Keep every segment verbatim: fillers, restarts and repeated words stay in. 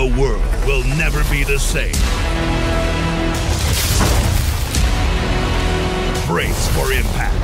The world will never be the same. Brace for impact.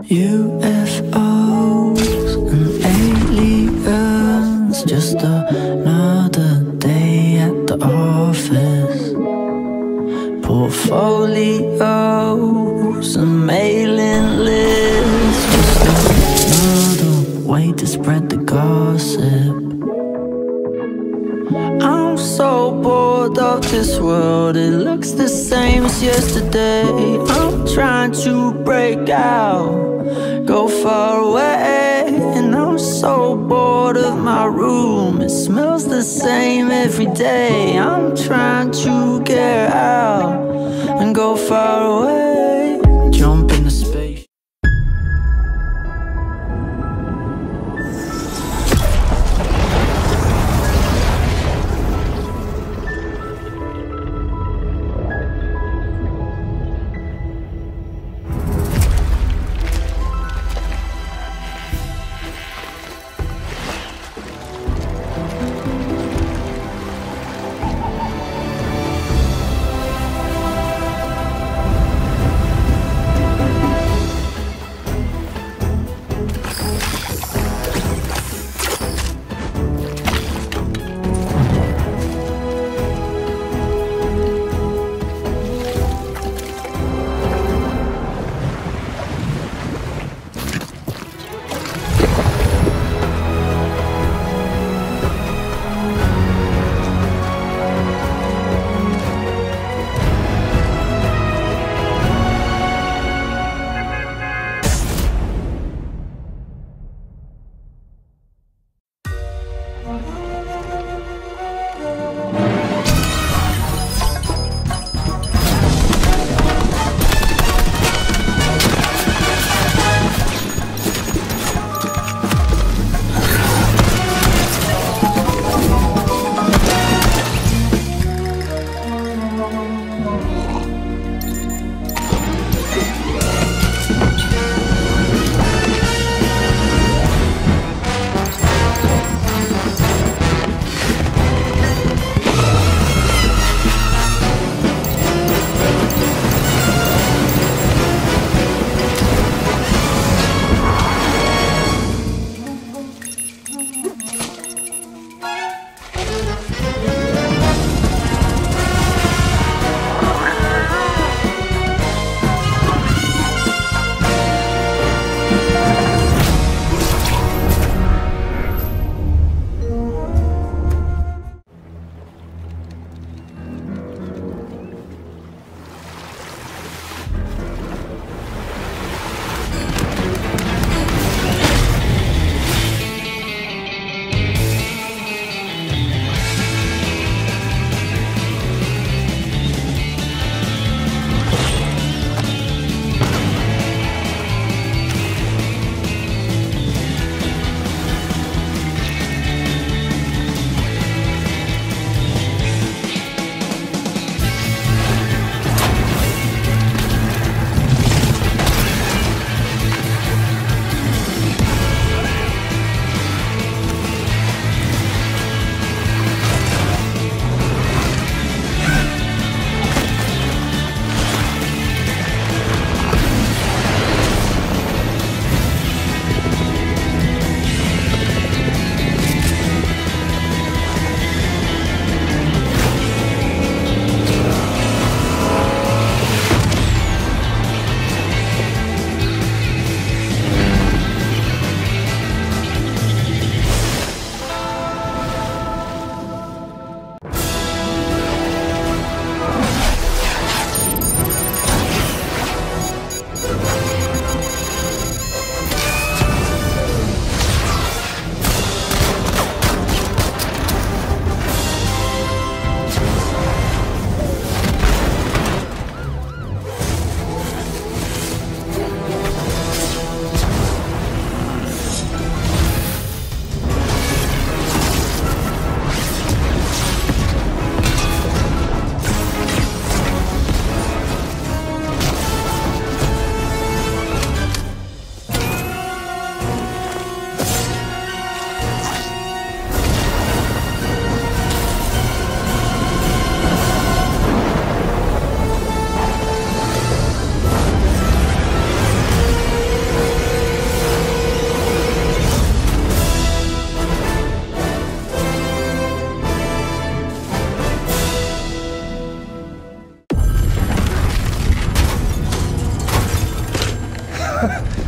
U F Os and aliens, just another day at the office. Portfolios and mailing lists, just another way to spread the gossip. I'm so bored of this world, it looks the same as yesterday. I'm trying to break out, go far away, and I'm so bored of my room, it smells the same every day. I'm trying to get out and go far away, jump into space.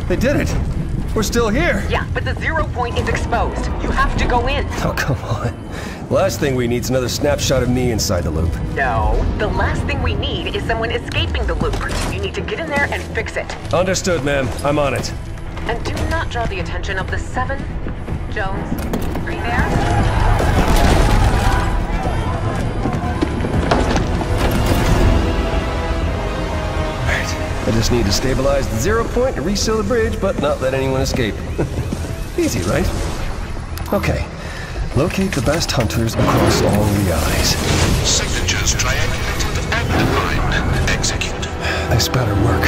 They did it! We're still here! Yeah, but the zero point is exposed. You have to go in. Oh, come on. Last thing we need is another snapshot of me inside the loop. No, the last thing we need is someone escaping the loop. You need to get in there and fix it. Understood, ma'am. I'm on it. And do not draw the attention of the seven. Jones, are you there? I just need to stabilize the zero point and reseal the bridge, but not let anyone escape. Easy, right? Okay. Locate the best hunters across all realities. Signatures triangulated and defined. Execute. This better work.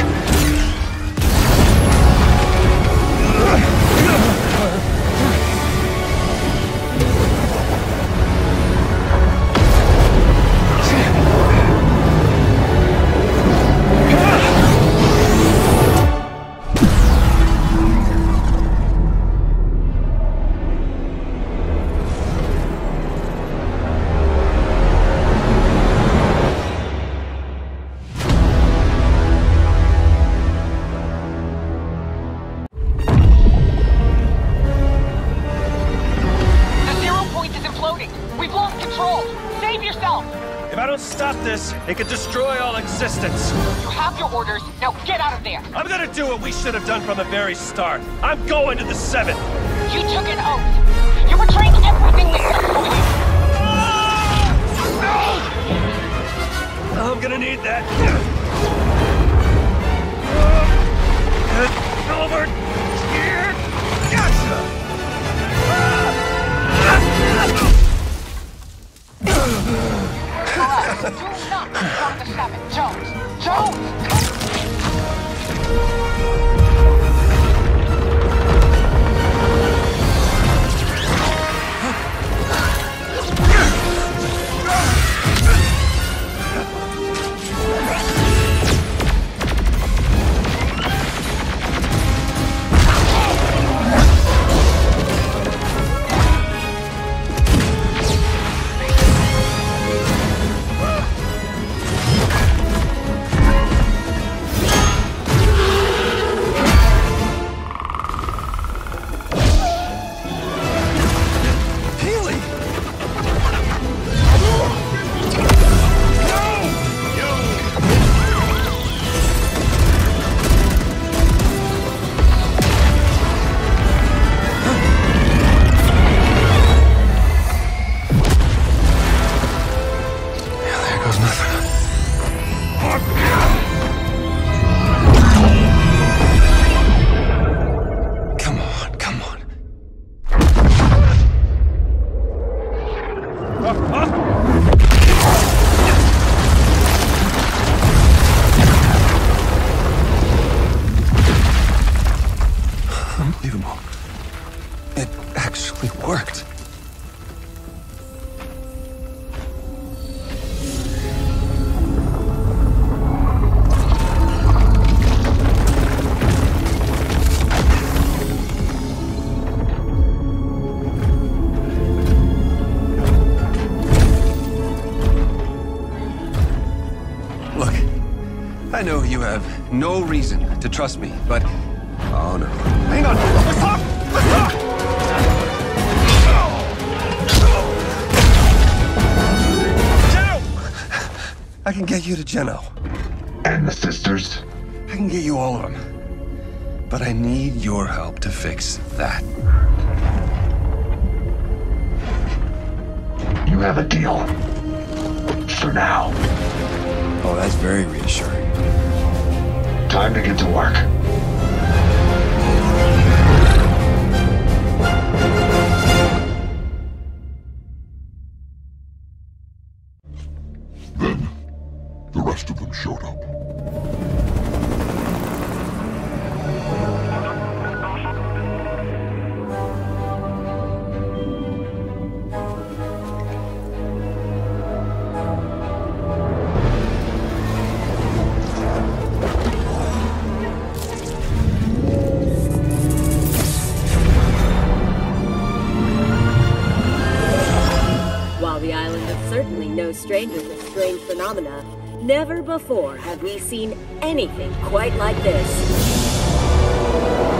It could destroy all existence. You have your orders. Now get out of there. I'm gonna do what we should have done from the very start. I'm going to the seven. You took an oath. You're betraying everything we took for you. No! I'm gonna need that. Over here. Gotcha. Do not become the seven. Jones! Jones! Unbelievable. It actually worked. Look, I know you have no reason to trust me, but... Oh, no. Hang on! Let's talk! Let's talk! Geno! I can get you to Geno. And the sisters? I can get you all of them. But I need your help to fix that. You have a deal. For now. Oh, that's very reassuring. Time to get to work. Then, the rest of them showed up. The island is certainly no stranger to strange phenomena. Never before have we seen anything quite like this.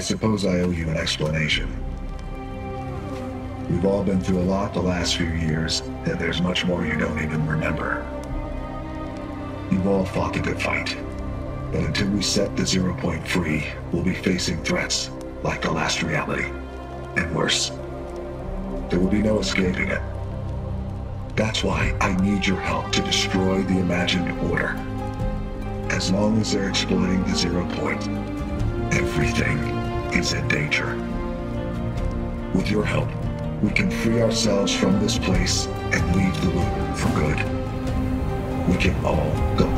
suppose I owe you an explanation. We've all been through a lot the last few years, and there's much more you don't even remember. You've all fought the good fight, but until we set the Zero Point free, we'll be facing threats like the last reality, and worse. There will be no escaping it. That's why I need your help to destroy the imagined order. As long as they're exploiting the Zero Point, everything is in danger. With your help, we can free ourselves from this place and leave the loop for good. We can all go